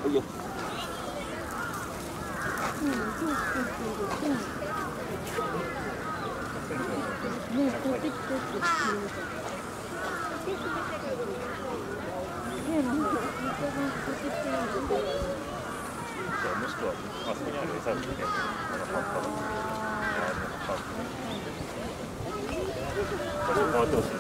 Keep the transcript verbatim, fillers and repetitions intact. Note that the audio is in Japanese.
いよ。もしくはあそこにある餌を見て、あの葉っぱの葉っぱ場所変わってほしい。